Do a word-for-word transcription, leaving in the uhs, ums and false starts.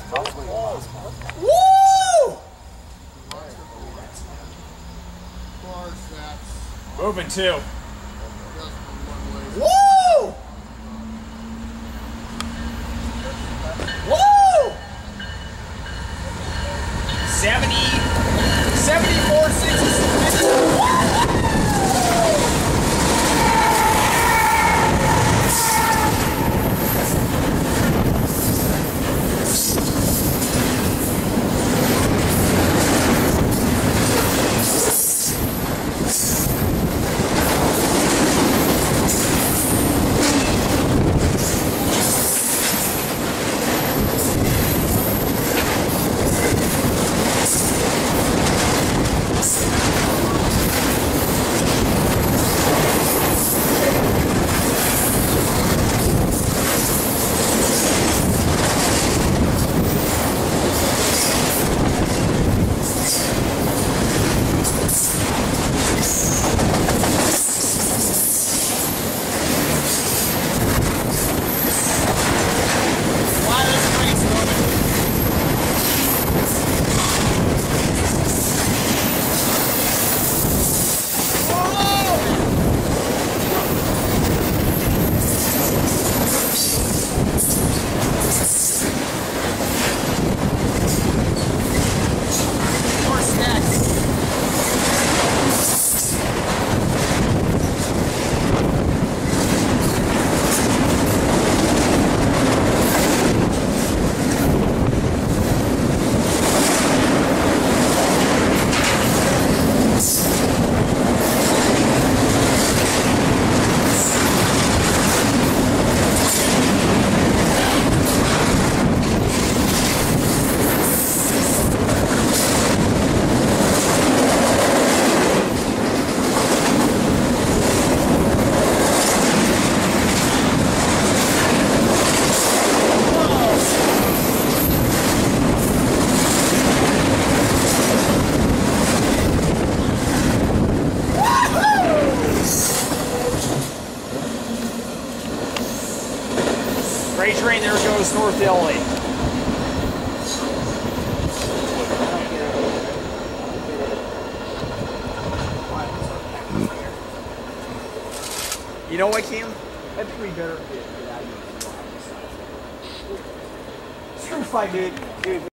Woo! Moving two. Woo! Woo! seventy, seventy-four, sixty. Great train, there goes North Italy. You know what, Cam? I think we better get, get out of here. Screw five, dude. Dude.